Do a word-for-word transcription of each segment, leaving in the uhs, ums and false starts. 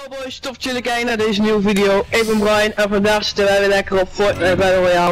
Hallo boys, tof dat jullie kijken naar deze nieuwe video. Ik ben Brian en vandaag zitten wij weer lekker op Fortnite Battle Royale.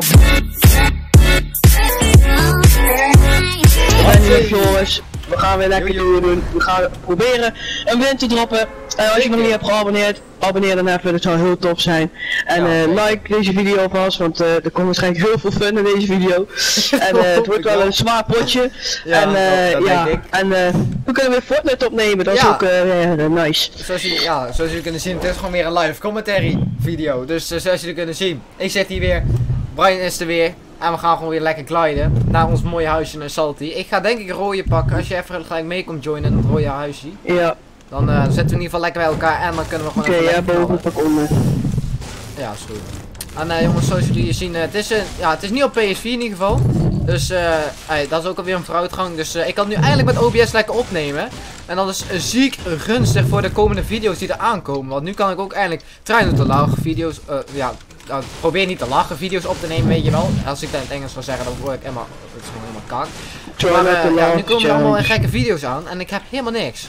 En lief jongens, we gaan weer lekker dingen doen. We gaan proberen een win te droppen. En als je nog niet hebt geabonneerd, abonneer dan even, dat zou heel tof zijn. En uh, like deze video alvast, want uh, er komt waarschijnlijk heel veel fun in deze video. En uh, het wordt wel een zwaar potje. Ja, en uh, dat, dat ja, en uh, we kunnen weer Fortnite opnemen, dat ja. is ook uh, uh, nice. Zoals jullie, ja, zoals jullie kunnen zien, het is gewoon weer een live commentary video. Dus uh, zoals jullie kunnen zien, ik zit hier weer, Brian is er weer. En we gaan gewoon weer lekker gliden naar ons mooie huisje naar Salty. Ik ga denk ik een rode pakken, als je even gelijk mee komt joinen in het rode huisje. Ja. Dan uh, zetten we in ieder geval lekker bij elkaar en dan kunnen we gewoon okay, even ja, boven pak onder. Ja, is goed. En uh, jongens, zoals jullie zien, uh, het, is, uh, ja, het is niet op P S vier in ieder geval. Dus uh, hey, dat is ook alweer een vooruitgang. Dus uh, ik kan het nu eindelijk met O B S lekker opnemen. En dat is uh, ziek gunstig voor de komende video's die er aankomen. Want nu kan ik ook eindelijk trainen te lachen video's. Uh, ja, uh, probeer niet te lachen video's op te nemen, weet je wel. Als ik dat in het Engels wil zeggen, dan word ik helemaal, het is gewoon helemaal kak. Maar uh, ja, nu komen er allemaal gekke video's aan en ik heb helemaal niks.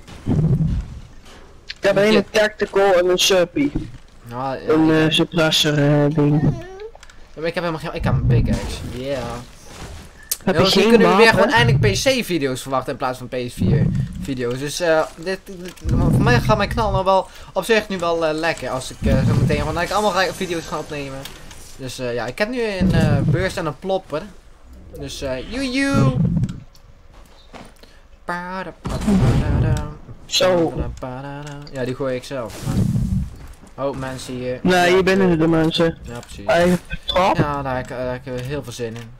Ik heb een hele tactical en een surpie. Nou, ja, een uh, suppressor uh, ding. Ja, ik heb helemaal geen. Ik heb een pickaxe. Yeah. Heb ja, je geen kunnen we weer wapen? gewoon eindelijk P C video's verwachten in plaats van P S vier video's. Dus uh, dit, dit, voor mij gaat mijn knal nog wel op zich nu wel uh, lekker als ik uh, zo meteen gewoon dat ik allemaal video's ga opnemen. Dus uh, ja, ik heb nu een uh, burst en een plopper. Dus uh, you you. Zo. Ja, die gooi ik zelf. Maar... Oh, mensen hier. Nee, hier binnen de mensen. Ja, precies. Eigen trap. Ja, daar heb, ik, daar heb ik heel veel zin in.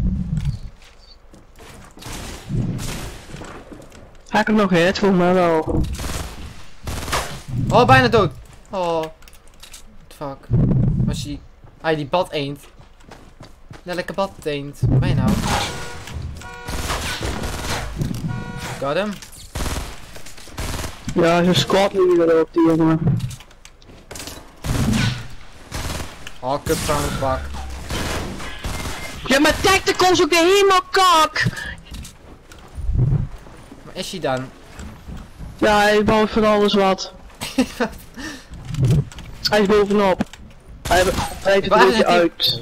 Ga ik hem nog hit? Volgens mij wel. Oh, bijna dood. Oh. What the fuck. Was die... Ah, die bad eend. Lelijke bad eend. Waar nou? Got hem. Ja, zijn squad nu weer op die jongen. Oh, kut van de bak. Ja, maar tactical is ook weer helemaal kak! Waar is hij dan? Ja, hij bouwt van alles wat. Hij is bovenop. Hij breidt het een beetje uit.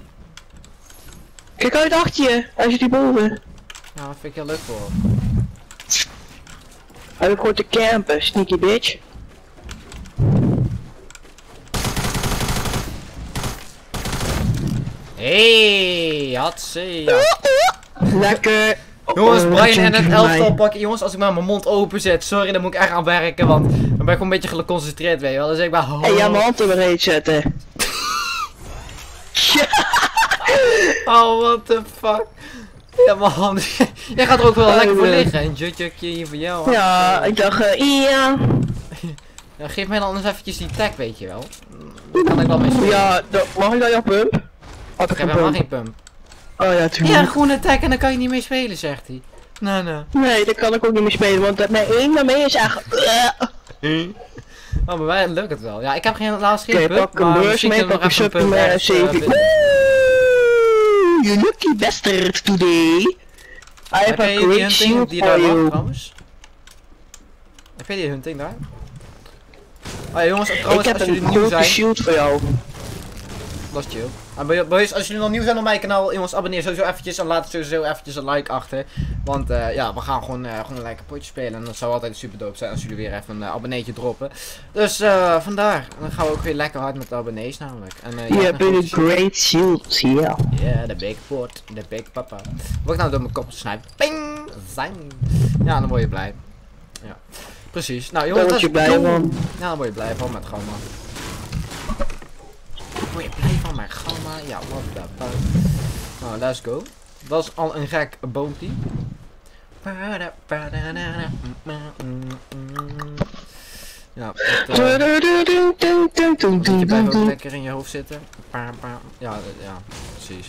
Kijk uit achter je, hij zit hier boven. Ja, dat vind ik heel leuk voor. Hij wil gewoon te campen, sneaky bitch. Hey, hatsé. Lekker. Jongens, uh, Brian en het elftal pakken. Jongens, als ik maar mijn mond open zet, sorry, dan moet ik echt aan werken, want dan ben ik gewoon een beetje geconcentreerd, weet je wel. Dus ik ben. Oh. Hey, ja, mijn hand er weer zetten. Oh, what the fuck. Ja, mijn hand. Jij gaat er ook wel uh, lekker voor liggen. Een jutjukje hier voor jou. Ja, ik dacht, uh, ja. Ja, geef mij dan anders eventjes die tag, weet je wel. Dan kan ik wel mee spelen. Ja, mag ik dan jouw pump? Had ik heb helemaal geen pump. Oh ja, tuurlijk. Ja, een groene tag en dan kan je niet mee spelen, zegt hij. Nou, nou. Nee, daar kan ik ook niet mee spelen, want dat mijn één daarmee is echt... Oh, bij mij lukt het wel. Ja, ik heb geen laatst geen okay, pump, pak een maar beurs mee, pak een sub in mijn zeven. You lucky bastard today. I have a great shield for you. Trouwens? Heb je die hunting daar? Oh ja, jongens, trouwens, ik heb als jullie een nieuw zijn... shield voor jou. Dat is chill. En boys, als jullie nog nieuw zijn op mijn kanaal, jongens, abonneer sowieso eventjes en laat sowieso eventjes een like achter. Want uh, ja, we gaan gewoon, uh, gewoon een lekker potje spelen. En dat zou altijd super dope zijn als jullie weer even een uh, abonneetje droppen. Dus uh, vandaar. Dan gaan we ook weer lekker hard met de abonnees namelijk. En, uh, you have a great shield, yeah. Ja, yeah, de big board, de big papa. Word ik nou door mijn kop gesnijpt? Ping! Zijn! Ja, dan word je blij. Ja, precies. Nou jongens, daar word je blij van. Ja, dan word je blij van met gamma. Word je blij van mijn gamma? Ja, wat de fuck. Nou, let's go. Dat is al een gek boompie. Ja, het, uh, moet je blijft ook lekker in je hoofd zitten. Ja, ja, precies.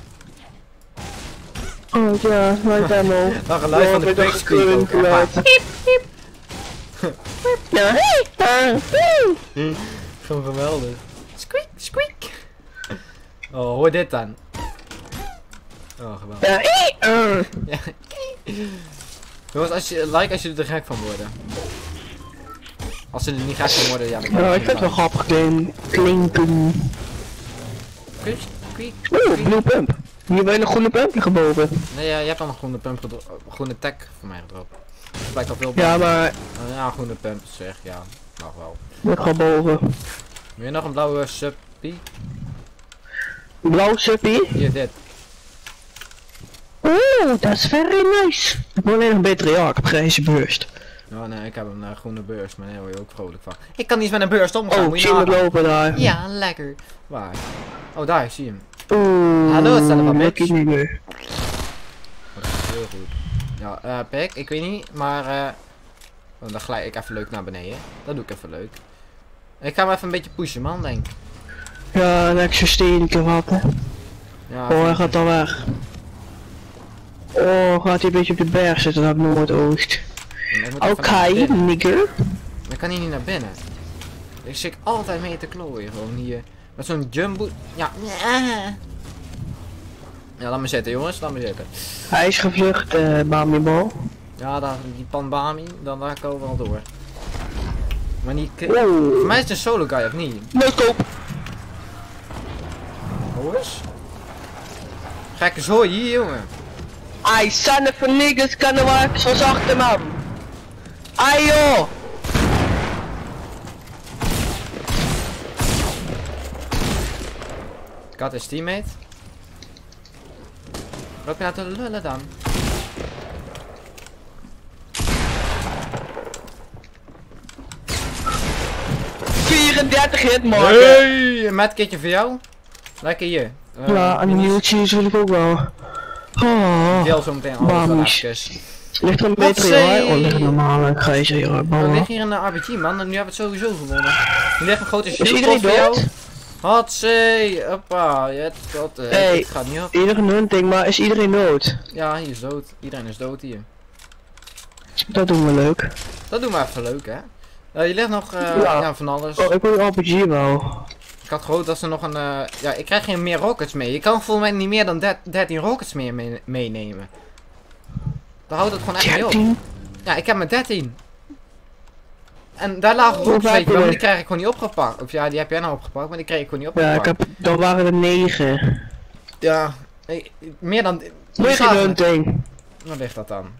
Oh ja, right demo. Dat geluid van de quickspeed. Piep, piep. Ja, hey! Gewoon geweldig. Squeak, squeak. Oh, hoor dit dan. Oh, geweldig. Ja, hey! Ja. Jongens, als je like als jullie er gek van worden. Als ze er niet graag van worden, ja. Dan Ja, ik vind het wel grappig klin- klinken. Quick, quick. Oeh, blue pump. Hier ben je een groene pump gebogen. Nee, ja, je hebt al een groene pump gedropt. Groene tag voor mij gedropt. Dat lijkt al veel Ja, maar Uh, ja, groene pump zeg, ja. Mag wel. ik ga boven. Wil je nog een blauwe suppie? Blauw suppie. Hier, dit. Oeh, dat is very nice. Ik wil alleen nog een betere ja, ik heb grijze burst. Oh nee, ik heb een uh, groene beurs, maar daar word je ook vrolijk van. Ik kan niet met een beurs omgaan, Oh, moet ik je zie hem nagaan. lopen daar. Ja, lekker. Waar? Oh, daar, ik zie hem. Oeh, Hallo, stel maar, dat bitch. is niet meer. Dat is heel goed. Ja, eh, Pik, ik weet niet, maar eh... Oh, dan glij ik even leuk naar beneden. Dat doe ik even leuk. Ik ga hem even een beetje pushen, man, denk ik. Ja, een extra steenke wat. hè. Ja, Oh, hij gaat al weg. Oh, gaat hij een beetje op de berg zitten dat ik nooit oogt. ik moet even Oké, naar binnen. nigger. Dan kan hij niet naar binnen. Ik zit altijd mee te klooien, gewoon hier. Met zo'n jumbo... Ja. Ja, laat me zitten, jongens, laat me zitten. Hij is gevlucht, eh, Bamibal. Ja, daar, die Panbami, dan daar komen we al door. Maar niet... Oeh, Voor mij is het een solo guy, of niet? noodkoop. Hoors? Gekke zooi hier, jongen. Ai, son of a niggas kan er werken zoals achter man. Ai joh. Ik had een teammate. Loop je nou te lullen dan? vierendertig hitmarken. Hey, een medkitje voor jou. Lekker hier. Uh, Ja, en een nieuwtje wil ik ook wel. Oh, deel zo meteen alles wel Bamies. even. ligt er een Wat betere zei- joh? Oh, ligt er normaal, ik ga je zeggen hoor. Er Bouwen. ligt hier een uh, R P G, man, en nu hebben we het sowieso gewonnen. Nu ligt een grote Is shield iedereen voor jou. dood? Hatsé, hoppa, je hebt dat, uh, Hey. het gaat niet op. Iedereen een hunting, maar is iedereen dood? Ja, hier is dood. Iedereen is dood hier. Dat doen we leuk. Dat doen we even leuk, hè. Uh, je ligt nog, uh, Ja. ja, van alles. Oh, ik wil een R P G wel. Ik had gehoopt dat ze nog een, uh, ja, ik krijg geen meer rockets mee. Je kan volgens mij niet meer dan dertien rockets meer mee meenemen. Dan houdt het gewoon echt mee op. dertien? Ja, ik heb maar dertien. En daar lagen Hoeveel rockets, weet heb je je wel, maar er? die krijg ik gewoon niet opgepakt. Of ja, die heb jij nou opgepakt, maar die kreeg ik gewoon niet Ja, opgepakt. ik heb, dan waren er negen. Ja, nee, meer dan... Meer geen hunting. Waar ligt dat dan?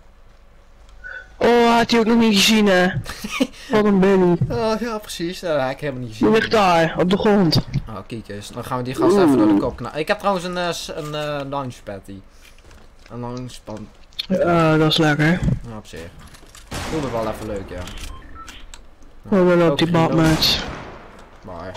Oh, had hij ook nog niet gezien hè. Wat een Billy. Oh, ja, precies. Dat heb ik helemaal niet Die gezien. ligt daar, op de grond. Oh, kijk eens. Dan gaan we die gast even door de kop knallen. Ik heb trouwens een, uh, s- een uh, launchpad die. Een launchpad. Ja, dat is lekker. Ja, op zich. Doe het wel even leuk, ja. Oh, dan loopt die Ook bad geen met. Maar.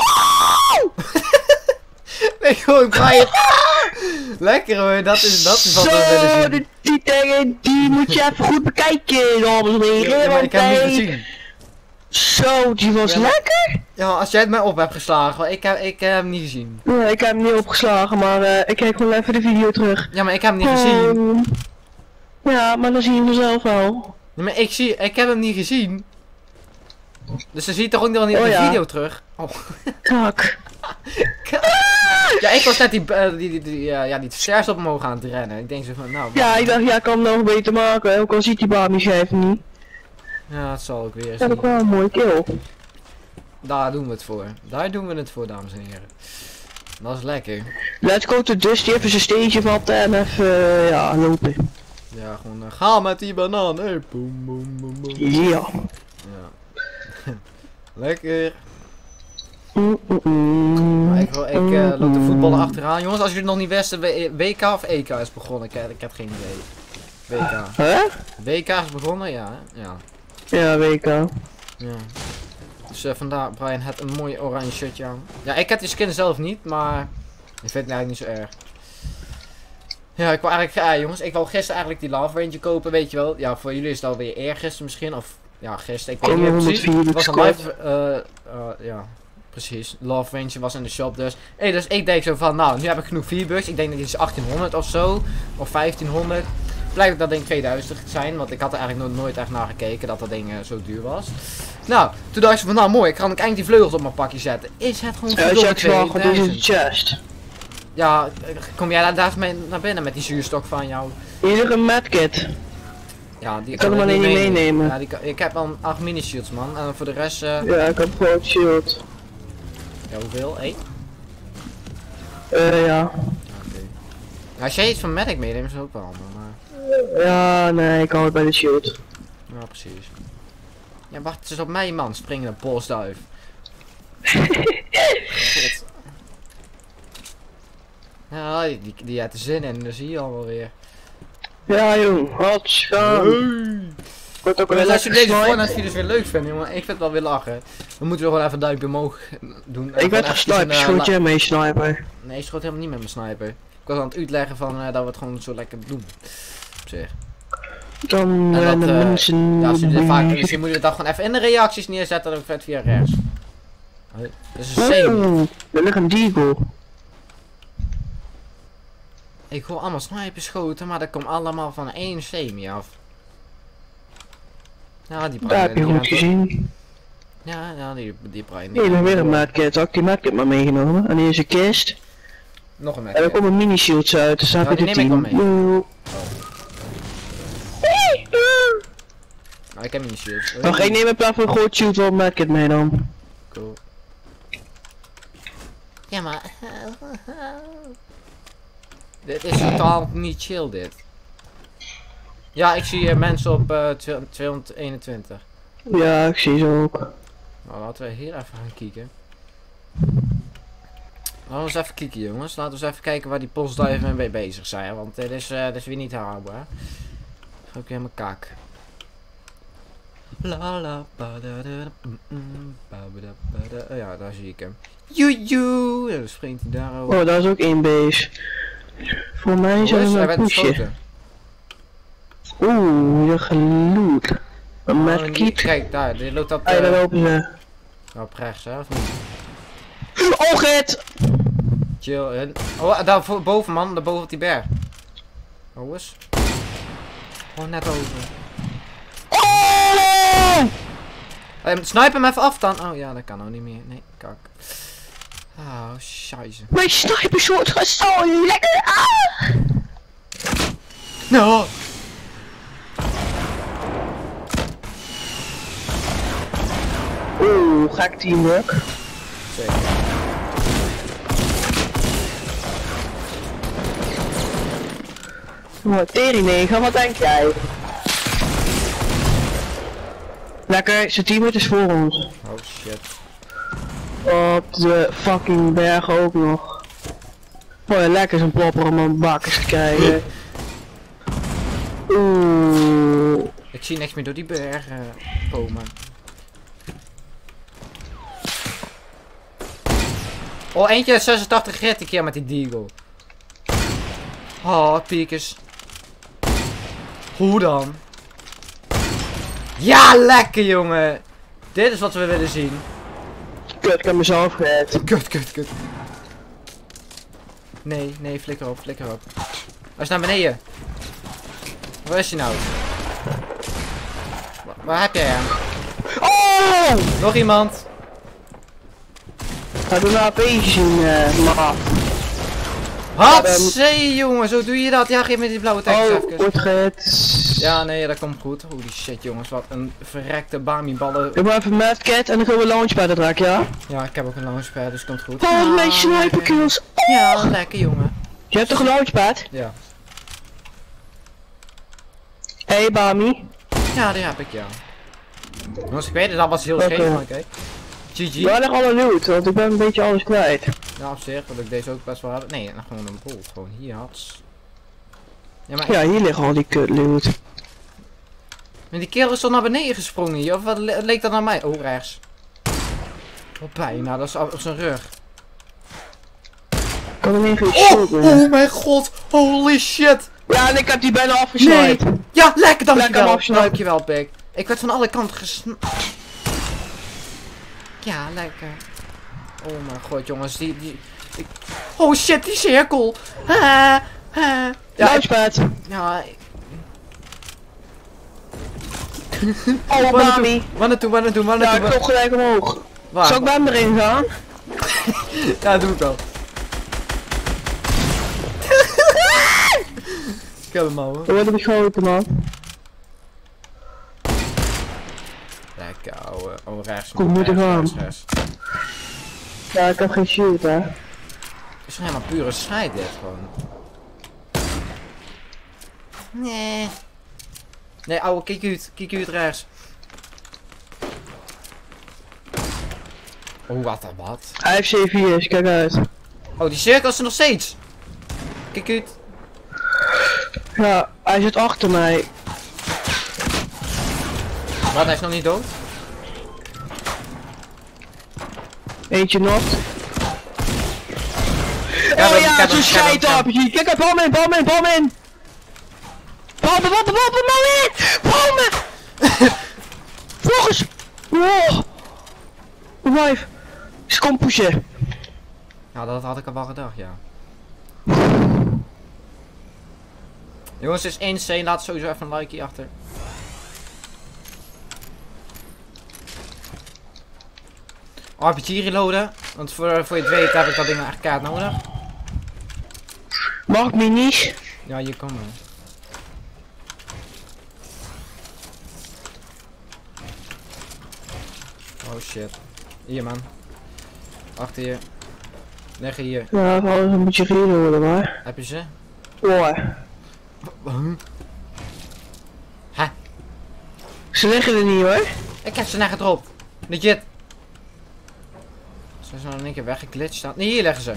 Nee, gewoon Brian. Lekker hoor, dat is, dat is wat we willen Zo, zien. die, die dingen, die moet je even goed bekijken, dames en heren. Ja, maar want ik heb hem niet hij- gezien. Zo, die was Ja, maar- lekker. Ja, als jij het mij op hebt geslagen, ik heb, ik heb hem niet gezien. Ja, ik heb hem niet opgeslagen, maar eh, ik kijk gewoon even de video terug. Ja, maar ik heb hem niet gezien. Ehm, ja, maar dan zie je hem zelf wel. Ja, maar ik zie, ik heb hem niet gezien. Dus dan zie je toch ook nog niet op Oh, de ja. video terug. Oh. Kak. Ja, ik was net die, uh, die, die, die, uh, ja, die stairs op omhoog aan het rennen. Ik denk zo van, nou... Ja, ik dacht, ja, ik kan hem nog beter maken, ook al ziet die Bami schijf niet. Ja, het zal ook weer eens Dat is ook niet. wel een mooie kill. Daar doen we het voor. Daar doen we het voor, dames en heren. Dat is lekker. Let's go to Dusty, even zijn steentje vatten en even, eh, ja, lopen. Ja, gewoon uh, ga met die banaan. Hey, boem, boem, boem, boem. Ja. Ja. Lekker. Mm, mm, mm. Maar ik, ik uh, loop de voetballen achteraan. Jongens, als jullie het nog niet wisten, W- WK of E K is begonnen. Ik, ik heb geen idee. W K. Hè? W K is begonnen, ja. Hè? Ja. Ja, W K. Ja. Dus uh, vandaar, Brian had een mooi oranje shirtje aan. Ja, ik heb die skin zelf niet, maar ik vind het eigenlijk niet zo erg. Ja, ik wou eigenlijk, ja, jongens, ik wou gisteren eigenlijk die Love Ranger kopen, weet je wel. Ja, voor jullie is het alweer eergisteren misschien, of ja, gisteren, ik weet Kom niet je meer precies. Het was een honderdvier live, uh, uh, ja, precies. Love Ranger was in de shop dus. Hey, dus ik denk zo van, nou, nu heb ik genoeg V-Bucks. Ik denk dat die is achttienhonderd of zo, of vijftienhonderd. Blijkt dat ding tweeduizend zijn, want ik had er eigenlijk no nooit echt naar gekeken dat dat ding uh, zo duur was. Nou, toen dacht ik van, nou mooi, ik kan ik eindelijk die vleugels op mijn pakje zetten. Is het gewoon Ja, verdomme check wel, wat is in de tweeduizend? chest. Ja, kom jij daar daar mee naar binnen met die zuurstok van jou? Hier is een medkit. Ja, die Ik kan hem alleen niet meenemen. Ja, die kan, ik heb al acht mini shields man. En voor de rest... Uh... Ja, ik heb groot shield. Ja, hoeveel? één? Eh, ja. Okay. Ja, als jij iets van medic meeneemt is het ook wel handig, maar... Ja, nee, ik hou het bij de shield. Ja, precies. Ja, wacht, het is op mij man, springende bosduif. God. Ja, die, die, die had er zin in, dat zie je al wel weer. Ja jong, wat gaan. Wordt ook wel als je deze Fortnite video's weer leuk vindt, jongen, ik vind het wel weer lachen. Dan moeten we gewoon even een duimpje omhoog doen. Ik werd gesniped, schoot jij mee sniper? Nee, ik schoot helemaal niet met mijn sniper. Ik was aan het uitleggen van uh, dat we het gewoon zo lekker doen. Op zich. Dan uh, dat, de uh, mensen... Ja, als je vaak, dus je moet het dan gewoon even in de reacties neerzetten en ook vet via rechts. Dat is een semi. Er ligt een deagle. Ik hoor allemaal sniper schoten, maar dat komt allemaal van één semi af. Ja, die Daar heb je goed gezien. Ja, ja, die, die bruin. Nee, dan weer een medkit. Had ik die medkit maar meegenomen. En hier is een kist. Nog een medkit. En er komen mini shields uit, dus daar heb je de team. Oh. Nou, ik heb mini shields. Wacht, ik neem in plaats van een groot shield wel een medkit mee dan. Cool. Ja, maar... Dit is totaal niet chill, dit. Ja, ik zie uh, mensen op uh, tweehonderdeenentwintig. Ja, ik zie ze ook. Nou, laten we hier even gaan kijken. Laten we eens even kijken, jongens. Laten we eens even kijken waar die postduiven mee bezig zijn. Want dit is, uh, dit is weer niet haalbaar. Ook helemaal kak. La la ba da da ba da ba da. Ja, daar zie ik hem. Joejoe! Dan springt hij daar over. Oh, daar is ook één base. Voor mij zijn we een pusje. Oeh, je geloot. Een oh, medkit. Kijk, daar, die loopt op. Ah, ja, daar lopen ze. Op rechts, hè? Of niet? Oh, get! Chill. En... Oh, daar voor, boven, man. Daar boven op die berg. Oh, eens. Oh, net over. Oh! Um, snipe hem even af dan. Oh ja, dat kan ook niet meer. Nee, kak. Oh, scheisse. Mijn sniper shot gaat zo lekker aan! No! Oeh, gek teamwork. Zeker. Oh, tering negen, wat denk jij? Lekker, zijn teammate is voor ons. Oh shit. Op de fucking berg ook nog. Oh ja, lekker zo'n plopper om een bakkers te krijgen. Oeh. Ik zie niks meer door die bergen komen. Oh, eentje zesentachtig red een keer met die deagle. Oh, piekers. Hoe dan? Ja, lekker jongen. Dit is wat we willen zien. Kut, ik heb mezelf gered. Kut, kut, kut. Nee, nee, flikker op, flikker op. Hij is naar beneden. Waar is hij nou? Waar, waar heb jij hem? Oh! Nog iemand? Ga doe nou een beetje zien, uh, maat. Hatsé, jongen, zo doe je dat. Ja, geef me die blauwe tekst oh, even. wordt gered. Ja, nee, dat komt goed. Holy shit, jongens, wat een verrekte Bami-ballen. Ik moet even medkit en dan gaan we launchpad raken, ja? Ja, ik heb ook een launchpad, dus komt goed. Oh, ja, mijn sniper kills. Oh. Ja, lekker, jongen. Je hebt toch een launchpad? Ja. Hey, Bami. Ja, die heb ik, ja. Jongens, ik weet het, dat was heel okay. scheef, maar oké. G G. Waar ligt alle loot? Want ik ben een beetje alles kwijt. Ja, op zich, dat ik deze ook best wel heb. Nee, nou, gewoon een bol. Gewoon hier had. Ja, maar... Ja, hier liggen al die kut loot. Maar die kerel is toch naar beneden gesprongen hier? Of wat le leek dat naar mij? Oh, rechts. Oh, bijna. Dat is op zijn rug. Kan er niet oh, oh mijn god. Holy shit. Ja, en ik heb die bijna afgesneden. Nee. Ja, lekker, dankjewel. Lekker dankjewel, Pik. Ik werd van alle kanten gesn... Ja, lekker. Oh mijn god, jongens. Die... die ik... Oh shit, die cirkel. Ha, ha. Ja, Launchpad. ik... Ja, ik... Oh, Bami. Waar naartoe, waar naartoe, waar naartoe? Ja, ik klop gelijk omhoog. Waar? Zal ik bij hem erin gaan? Ja, doe ik wel. Ik heb hem al, hoor. Dan word ik geschoten, man. Oh, uh, oh rechts. Goed moeten rechts, gaan. rechts, rechts. Ja, ik heb geen shield, hè. Het is toch helemaal pure scheid dit gewoon. Nee. Nee, ouwe, kijk uit. Kijk uit rechts. Oh, wat dan wat? Hij heeft C vier's, kijk uit. Oh, die cirkel is er nog steeds. Kijk uit. Ja, hij zit achter mij. Wat, hij is nog niet dood? Eentje nog. Ja, Oh dat- ja, ik heb zo'n hem, ik heb hem, ik heb hem. scheidapje. Kijk uit, bal in, bal in, bal in. Bal in, bal in, bal in, bal in. Bal in. Volgens. Wow. Wife. Ze komt pushen. Ja, dat had ik al wel gedacht, ja. Jongens, het is één C. Laat sowieso even een like achter. R P G reloaden. Want voor, voor je het weet heb ik dat ding echt kaart nodig. Mag ik minis? Ja, hier komen. Oh shit. Hier man. Achter je. Leg je hier. Ja, ik wil een beetje reloaden, maar. Heb je ze? Hoor. Huh? Ze liggen er niet hoor. Ik heb ze net gedropt. Legit. Ze zijn nog in één keer weggeglitcht staan. Nee, hier leggen ze.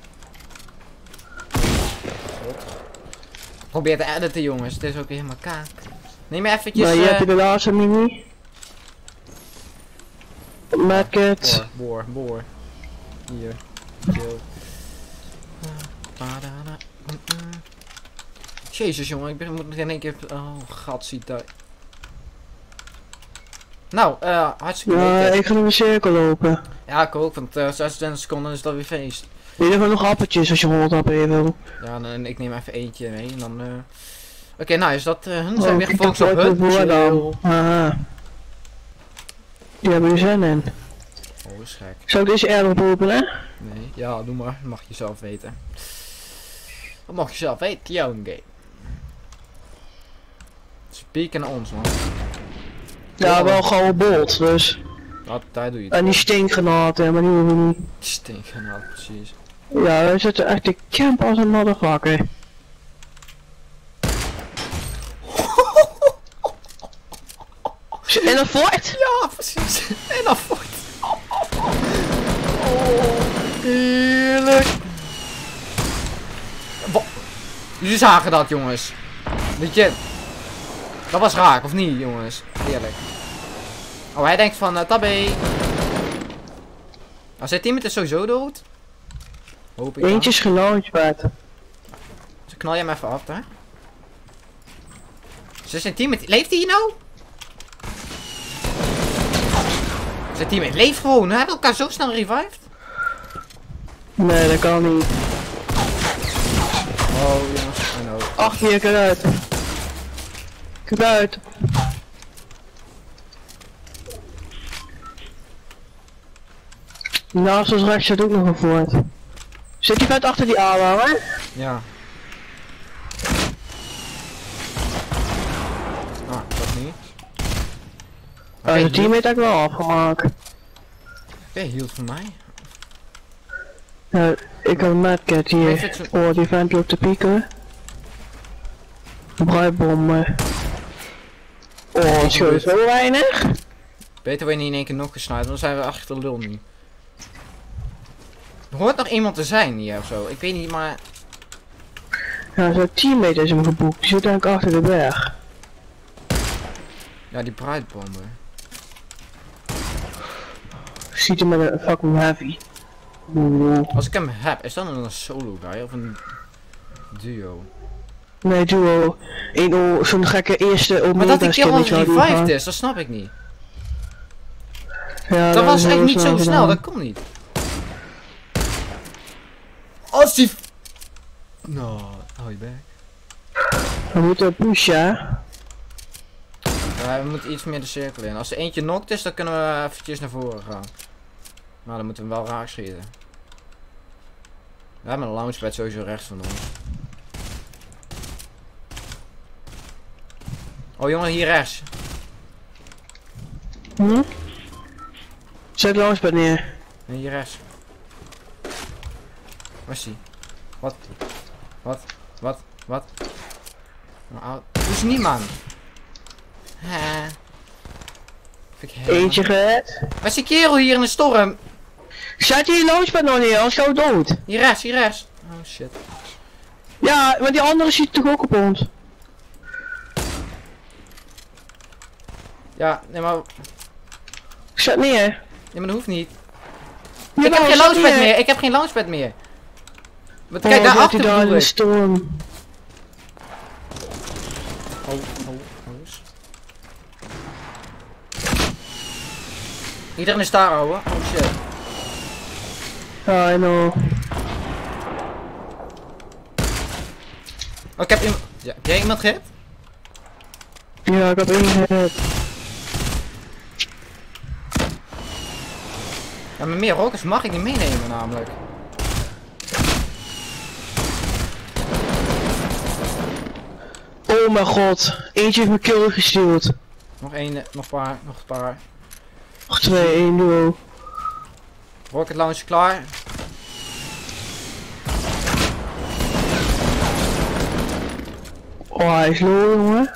God. Probeer te editen jongens. Het is ook weer helemaal kaak. Neem me eventjes... Maar je uh, hebt de laatste mini. Madkit. Boor, boor, boor. Hier. Kill. Jezus jongen, ik ben, moet in één keer... Oh, gat ziet daar. Nou, eh, hartstikke Ja, leuk. ik ga naar de cirkel lopen. Ja, ik ook, want uh, zesentwintig seconden is dat weer feest. Wil je nog nog appeltjes als je honderd wil? Ja, dan, ik neem even eentje mee en dan... Uh... Oké, okay, nou is dat... Uh, hun Oh, zijn weer ik gefocust heb op nooit hun. voor dan. Chill. Haha. Die hebben er zin in. Oh, is gek. Zou ik deze airdrop openen? Nee, ja, doe maar. Mag je zelf weten. Dat mag je zelf weten, jouw game. Spieken naar ons, man. Ja, wel gouden bolt, dus. Wat, daar doe je het. En die stinkgranaten, maar die hoeven we niet. Stinken, nou, precies. Ja, we zitten echt te camp als een motherfucker. In een fort? Ja, precies. En dan voort. Oh, heerlijk. Wa- Jullie zagen dat, jongens. Weet je, dat was raak, of niet, jongens? Heerlijk. Oh, hij denkt van, uh, tabé. Nou, zijn team is sowieso dood. Hoop ik dan. Eentje is gelaunchpad. Dus knal je hem even af, hè? Ze zijn team met... Leeft hij hier nou? Zijn team leeft gewoon. Hij heeft elkaar zo snel revived. Nee, dat kan niet. Oh jongens, I know. Achter je, kijk uit. Kijk uit. Naast ons rechts zit ook nog een voort. Zit die vet achter die aanhanger? Ja. Ah, dat niet. Uh, Oké, de teammate heb ik wel afgemaakt. Oké, hield voor mij. Ja, ik heb een madcat hier. Even zo- Oh, die vent loopt te pieken. Bruidbommen. Oh, het scheelt zo weinig. Beter word je niet in één keer nog gesniped, dan zijn we achter de lul nu. Er hoort nog iemand te zijn hier ofzo. Ik weet niet, maar... Ja, zijn teammate is hem geboekt. Die zit denk ik achter de berg. Ja, die bruidbommen. Ziet hem met een fucking heavy. Oeh. Als ik hem heb, is dat dan een solo guy of een duo? Nee, duo. Eén oh, zo'n gekke eerste Maar dat die Omega kill al skin die zou revived doen is, dat snap ik niet. gaan. Ja, Dat was is echt heel niet zo snel, gedaan. dat kon niet. Als die... Nou, hou je back. We moeten pushen, hè? Ja, we moeten iets meer de cirkel in. Als er eentje knocked is, dan kunnen we eventjes naar voren gaan. Maar dan moeten we hem wel raak schieten. We hebben een launchpad sowieso rechts van ons. Oh jongen, hier rechts. Hm? Zet launchpad neer. Nee, hier rechts. Waar is die? Wat? Wat? Wat? Wat? Nou, doe ze niet, man. Hè. Eentje gered. Waar is die kerel hier in de storm? Zet je launchpad nog neer, anders gaan we dood. Hier rechts, hier rechts. Oh shit. Ja, maar die andere ziet toch ook op ons. Ja, nee maar... Zet neer. Ja, maar dat hoeft niet. Ja, Ik heb nou, geen zet launchpad neer. meer, ik heb geen launchpad meer. Maar Oh, kijk, daar zet achter die daar in bedoel de ik. storm. Oh, oh, oh. Iedereen is daar, ouwe. Oh shit. Ja, I know. Oh, ik heb iemand... Ja, heb jij iemand gehit? Ja, ik heb één gered. Ja, maar meer rockers mag ik niet meenemen namelijk. Oh mijn god, eentje heeft mijn kill gestuurd. Nog één, nog een paar, nog een paar. Nog twee, één duo. Rocket launcher klaar. Oh, hij is low, jongen.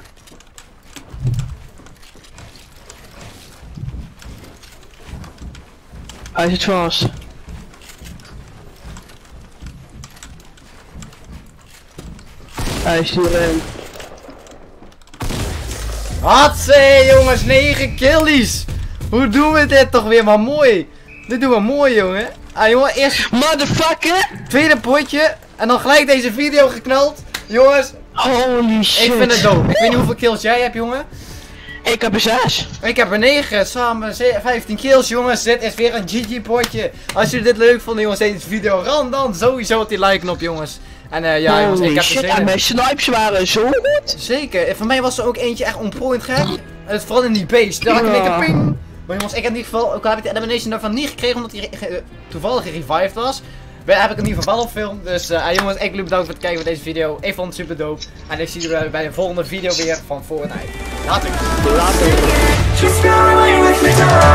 Hij zit vast. Hij is hierin. Hatsé, jongens, negen killies. Hoe doen we dit toch weer maar mooi? Dit doen we mooi, jongen. Ah, jongen, eerst Motherfucker! tweede potje en dan gelijk deze video geknald. Jongens, Holy shit. ik vind het dope. Ik weet niet hoeveel kills jij hebt, jongen. Ik heb er zes. Ik heb er negen, samen vijftien kills, jongens. Dit is weer een G G potje. Als jullie dit leuk vonden, jongens, deze video, ran dan sowieso op die like knop, jongens. En uh, ja, jongens, ik Holy heb shit, er zin en in. mijn snipes waren zo goed. Zeker, en voor mij was er ook eentje echt on point gek. Het vooral in die base, daar had ik Ja. een ping. Maar jongens, ik heb in ieder geval, ook al heb ik de elimination daarvan niet gekregen omdat hij uh, toevallig gerevived was. Maar heb ik in ieder geval wel op film. Dus uh, jongens, ik jullie bedankt voor het kijken van deze video. Ik vond het super dope. En ik zie jullie bij de volgende video weer van Fortnite. Later. Later. Just go away with me,